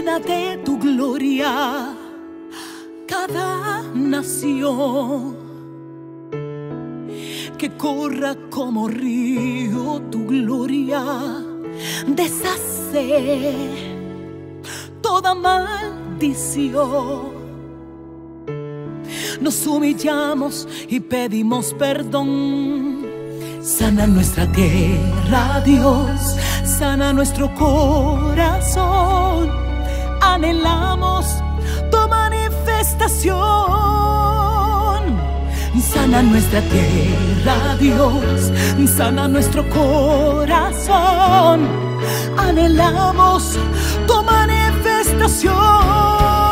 llena de tu gloria cada nación, que corra como río tu gloria, deshace toda maldición. Nos humillamos y pedimos perdón. Sana nuestra tierra, Dios, sana nuestro corazón. Anhelamos tu manifestación. Sana nuestra tierra, Dios, sana nuestro corazón. Anhelamos tu manifestación.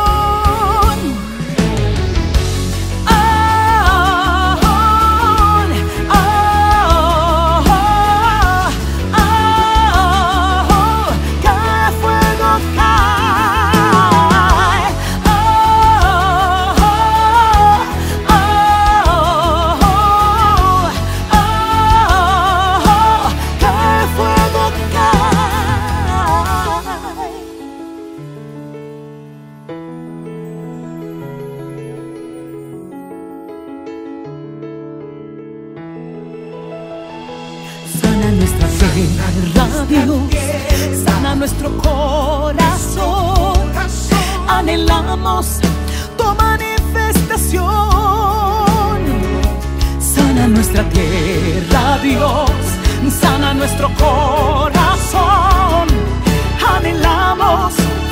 Sana nuestra tierra, Dios, sana nuestro corazón. Anhelamos tu manifestación. Sana nuestra tierra, Dios, sana nuestro corazón. Anhelamos